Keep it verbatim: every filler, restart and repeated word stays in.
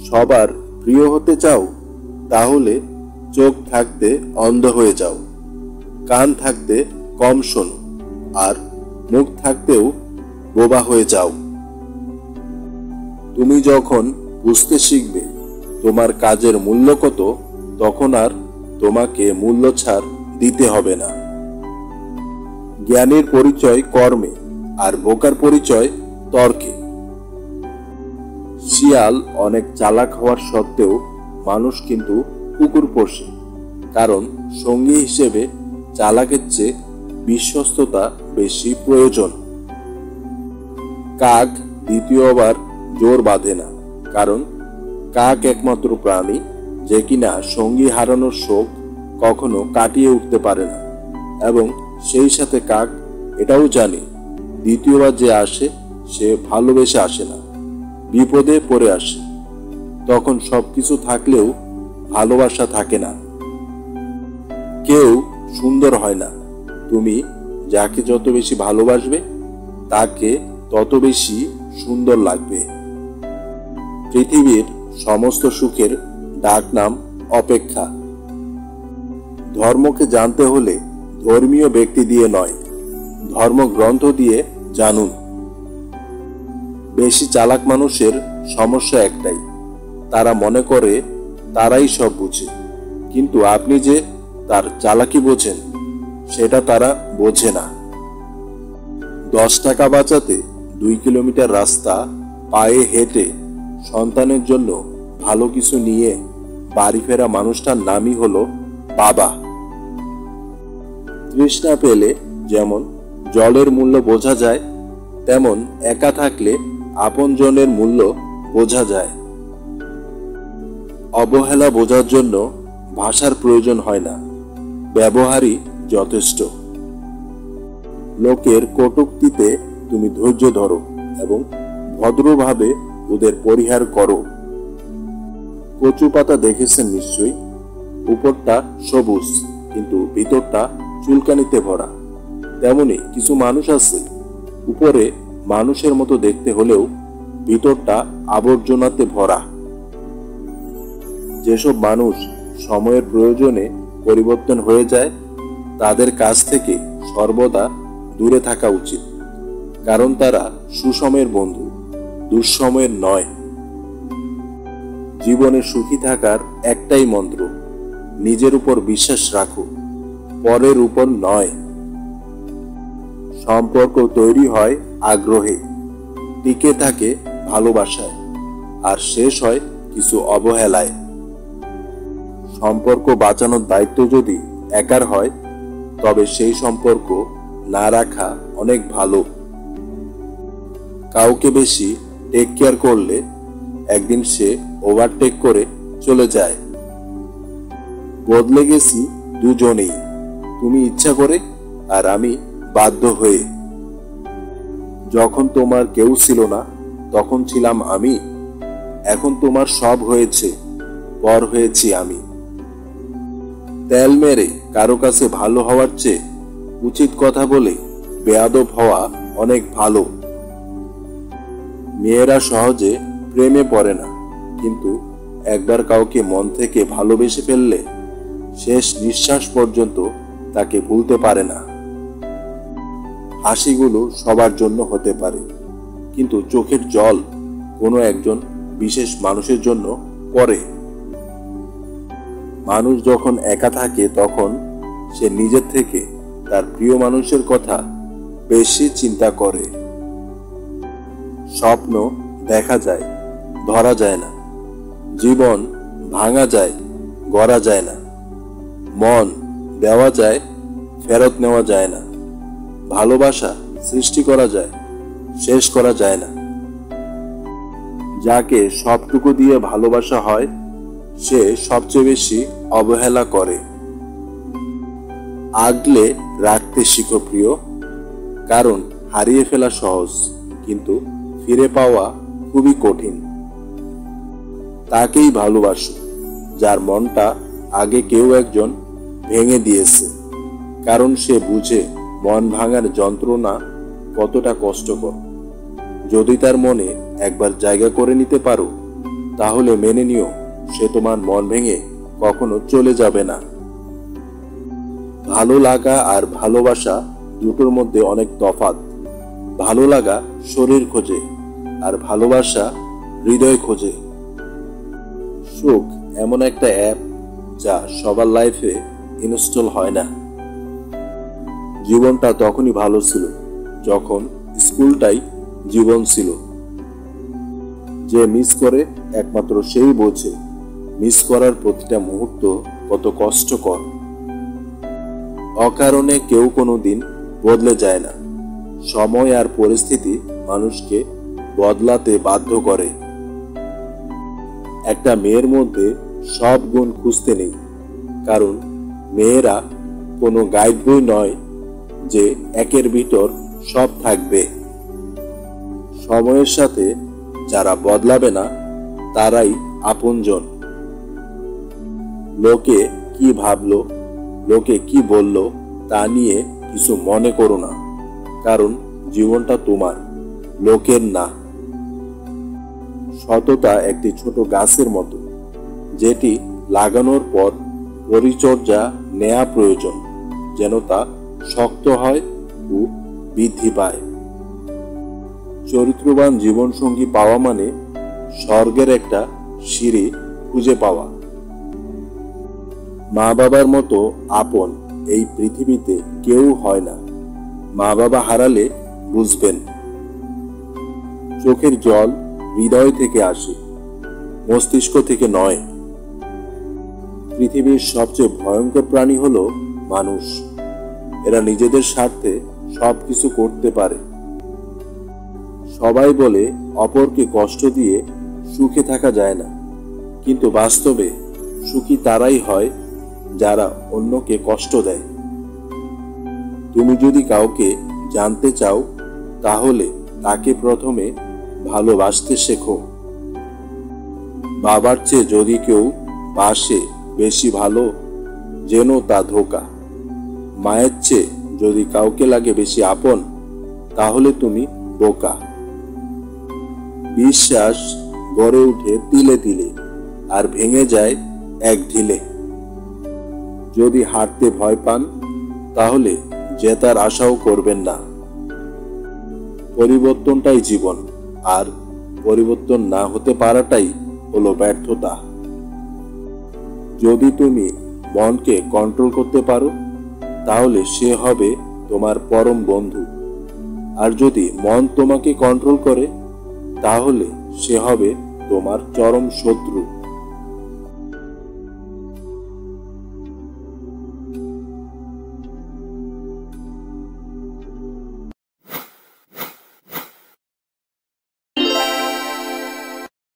সবার প্রিয় হতে চাও, তাহলে চোখ থাকতে অন্ধ হয়ে যাও, কান থাকতে কম শোনো, আর মুখ থাকতেও বোবা হয়ে যাও। তুমি যখন বুঝতে শিখবে তোমার কাজের মূল্য কত, তখন আর তোমাকে মূল্য ছাড় দিতে হবে না। জ্ঞানীর পরিচয় কর্মে, আর বোকার পরিচয় তর্কে। শিয়াল অনেক চালাক হওয়ার সত্ত্বেও মানুষ কিন্তু কুকুর পোষে, কারণ সঙ্গী হিসেবে চালাকের চেয়ে বিশ্বস্ততা বেশি প্রয়োজন। কাক দ্বিতীয়বার জোর বাঁধে না, কারণ কাক একমাত্র প্রাণী যে কিনা সঙ্গী হারানোর শোক কখনো কাটিয়ে উঠতে পারে না, এবং সেই সাথে কাক এটাও জানে দ্বিতীয়বার যে আসে সে ভালোবেসে আসে না, বিপদে পড়ে আসে। তখন সবকিছু থাকলেও ভালোবাসা থাকে না। কেউ সুন্দর হয় না, তুমি যাকে যত বেশি ভালোবাসবে তাকে তত বেশি সুন্দর লাগবে। পৃথিবীর সমস্ত সুখের ডাক নাম অপেক্ষা। ধর্মকে জানতে হলে ধর্মীয় ব্যক্তি দিয়ে নয়, ধর্মগ্রন্থ দিয়ে জানুন। বেশি চালাক মানুষের সমস্যা একটাই, তারা মনে করে তারাই সব বুঝে, কিন্তু আপনি যে তার চালাকি বোঝেন সেটা তারা বোঝে না। দশ টাকা বাঁচাতে দুই কিলোমিটার রাস্তা পায়ে হেঁটে সন্তানের জন্য ভালো কিছু নিয়ে বাড়ি ফেরা মানুষটার নামই হলো বাবা। তৃষ্ণা পেলে যেমন জলের মূল্য বোঝা যায়, তেমন একা থাকলে আপনজনের মূল্য বোঝা যায়। অবহেলা বোঝার জন্য ভাষার প্রয়োজন হয় না, ব্যবহারই যথেষ্ট। লোকের কটূক্তিতে তুমি ধৈর্য ধরো এবং ভদ্রভাবে ওদের পরিহার করো। কচু পাতা দেখেছেন নিশ্চয়ই, উপরটা সবুজ কিন্তু ভিতরটা চুলকানিতে ভরা। তেমনি কিছু মানুষ আছে, উপরে মানুষের মতো দেখতে হলেও ভিতরটা আবর্জনাতে ভরা। যেসব মানুষ সময়ের প্রয়োজনে পরিবর্তন হয়ে যায়, তাদের কাছ থেকে সর্বদা দূরে থাকা উচিত, কারণ তারা সুসময়ের বন্ধু, দুঃসময়ের নয়। জীবনে সুখী থাকার একটাই মন্ত্র, নিজের উপর বিশ্বাস রাখো, পরের উপর নয়। সম্পর্ক তৈরি হয় আগ্রহে, টিকে থাকে ভালোবাসায়, আর শেষ হয় কিছু অবহেলায়। সম্পর্ক বাঁচানোর দায়িত্ব যদি একার হয়, তবে সেই সম্পর্ক না রাখা অনেক ভালো। কাউকে বেশি টেক কেয়ার করলে একদিন সে ওভারটেক করে চলে যায়। বদলে গেছি দুজনেই, তুমি ইচ্ছা করে আর আমি বাধ্য হয়ে। যখন তোমার কেউ ছিল না তখন ছিলাম আমি, এখন তোমার সব হয়েছে, পর হয়েছি আমি। তেল মেরে কারো কাছে ভালো হওয়ার চেয়ে উচিত কথা বলে বেয়াদব হওয়া অনেক ভালো। মেয়েরা সহজে প্রেমে পড়ে না, কিন্তু একবার কাউকে মন থেকে ভালোবেসে ফেললে শেষ নিঃশ্বাস পর্যন্ত তাকে ভুলতে পারে না। হাসিগুলো সবার জন্য হতে পারে, কিন্তু চোখের জল কোনো একজন বিশেষ মানুষের জন্য পড়ে। মানুষ যখন একা থাকে তখন সে নিজের থেকে তার প্রিয় মানুষের কথা বেশি চিন্তা করে। স্বপ্ন দেখা যায়, ধরা যায় না। জীবন ভাঙা যায়, গড়া যায় না। মন দেওয়া যায়, ফেরত নেওয়া যায় না। ভালোবাসা সৃষ্টি করা যায়, শেষ করা যায় না। যাকে সবটুকু দিয়ে ভালোবাসা হয়, সে সবচেয়ে বেশি অবহেলা করে। আগলে রাখতে শিখো প্রিয়, কারণ হারিয়ে ফেলা সহজ, কিন্তু ফিরে পাওয়া খুবই কঠিন। তাকেই ভালোবাসো যার মনটা আগে কেউ একজন ভেঙে দিয়েছে, কারণ সে বুঝে মন ভাঙার যন্ত্রণা কতটা কষ্টকর। যদি তার মনে একবার জায়গা করে নিতে পারো, তাহলে মেনে নিও সে তোমার মন ভেঙে কখনো চলে যাবে না। ভালো লাগা আর ভালোবাসা দুটোর মধ্যে অনেক তফাৎ। ভালো লাগা শরীর খোঁজে আর ভালোবাসা হৃদয় খোঁজে। সুখ এমন একটা অ্যাপ যা সবার লাইফে ইনস্টল হয় না। জীবনটা তখনই ভালো ছিল যখন স্কুলটাই জীবন ছিল। যে মিস করে একমাত্র সেই বোঝে মিস করার প্রতিটা মুহূর্ত কত কষ্টকর। অকারণে কেউ কোনো দিন বদলে যায় না। সময় আর পরিস্থিতি মানুষকে বদলাতে বাধ্য করে। একটা মেয়ের মধ্যে সব গুণ খুঁজতে নেই, কারণ মেয়েরা কোনো গাইড বই নয় যে একের ভিতর সব থাকবে। সময়ের সাথে যারা বদলাবে না তারাই আপনজন। লোকে কি ভাবলো, লোকে কি বলল তা নিয়ে কিছু মনে করো না, কারণ জীবনটা তোমার, লোকের না। সততা একটি ছোট গাছের মতো, যেটি লাগানোর পর পরিচর্যা নেওয়া প্রয়োজন যেন তা শক্ত হয় ও বৃদ্ধি পায়। চরিত্রবান জীবনসঙ্গী পাওয়া মানে স্বর্গের একটা সিঁড়ি খুঁজে পাওয়া। মা বাবার মতো আপন এই পৃথিবীতে কেউ হয় না। মা বাবা হারালে বুঝবেন। চোখের জল হৃদয় থেকে আসে, মস্তিষ্ক থেকে নয়। পৃথিবীর সবচেয়ে ভয়ঙ্কর প্রাণী হলো মানুষ। এরা নিজেদের স্বার্থে সবকিছু করতে পারে। সবাই বলে অপরকে কষ্ট দিয়ে সুখে থাকা যায় না, কিন্তু বাস্তবে সুখী তারাই হয় যারা অন্যকে কষ্ট দেয়। তুমি যদি কাউকে জানতে চাও তাহলে তাকে প্রথমে ভালোবাসতে শেখো। বাবার চেয়ে যদি কেউ বাসে বেশি ভালো, যেন তা ধোঁকা। মায়ের চেয়ে যদি কাউকে লাগে বেশি আপন, তাহলে তুমি বোকা। বিশ্বাস গড়ে উঠে তিলে তিলে আর ভেঙে যায় এক ঢিলে। যদি হারতে ভয় পান তাহলে জেতার আশাও করবেন না। পরিবর্তনটাই জীবন, আর পরিবর্তন না হতে পারাটাই হলো ব্যর্থতা। যদি তুমি মনকে কন্ট্রোল করতে পারো তাহলে সে হবে তোমার পরম বন্ধু, আর যদি মন তোমাকে কন্ট্রোল করে তাহলে সে হবে তোমার চরম শত্রু।